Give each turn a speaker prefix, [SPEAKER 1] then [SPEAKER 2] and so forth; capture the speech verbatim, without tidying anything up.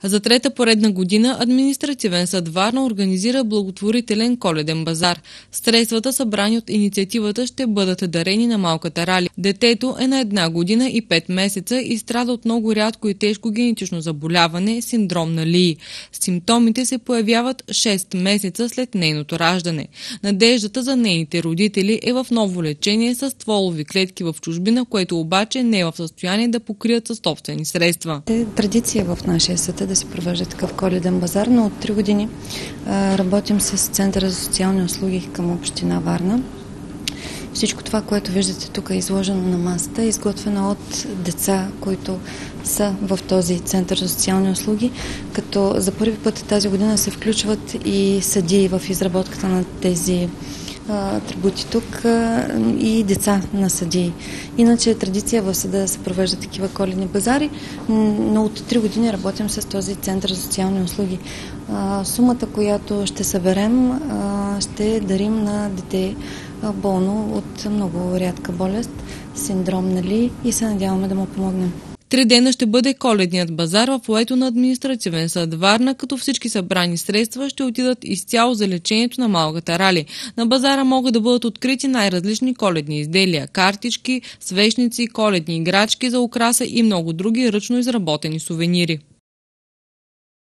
[SPEAKER 1] За трета поредна година Административен съд Варна организира благотворителен коледен базар. Средствата, събрани от инициативата, ще бъдат дарени на малката Рали. Детето е на една година и пет месеца и страда от много рядко и тежко генетично заболяване – синдром на Лии. Симптомите се появяват шест месеца след нейното раждане. Надеждата за нейните родители е в ново лечение с стволови клетки в чужбина, което обаче не е в състояние да покрият със собствени средства.
[SPEAKER 2] Е традиция в нашия съд да се провежда такъв коледен базар, но от три години а, работим с Центъра за социални услуги към община Варна. Всичко това, което виждате тук е изложено на масата, е изготвено от деца, които са в този Център за социални услуги, като за първи път тази година се включват и съдии в изработката на тези атрибути тук и деца на съдии. Иначе е традиция в съда да се провеждат такива коледни базари, но от три години работим с този Център за социални услуги. Сумата, която ще съберем, ще дарим на дете болно от много рядка болест, синдром на Лии, и се надяваме да му помогнем.
[SPEAKER 1] Три дена ще бъде коледният базар в фоайето на Административен съд Варна, като всички събрани средства ще отидат изцяло за лечението на малката Рали. На базара могат да бъдат открити най-различни коледни изделия, картички, свещници, коледни играчки за украса и много други ръчно изработени сувенири.